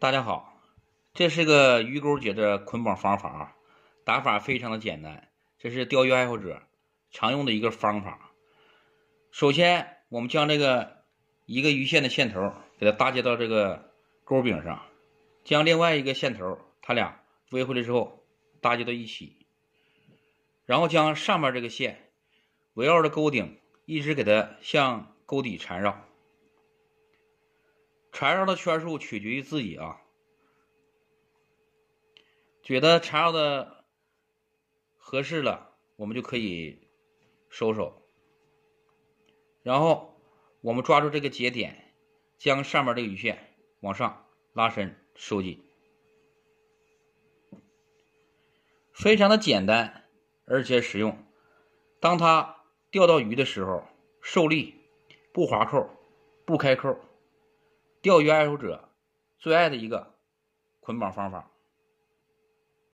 大家好，这是个鱼钩结的捆绑方法啊，打法非常的简单，这是钓鱼爱好者常用的一个方法。首先，我们将一个鱼线的线头给它搭接到这个钩柄上，将另外一个线头它俩围回来之后搭接到一起，然后将上面这个线围绕着钩顶一直给它向钩底缠绕。缠绕的圈数取决于自己啊，觉得缠绕的合适了，我们就可以收手。然后我们抓住这个节点，将上面这个鱼线往上拉伸收紧，非常的简单而且实用。当它钓到鱼的时候，受力，不划扣，不开扣，钓鱼爱好者最爱的一个捆绑方法。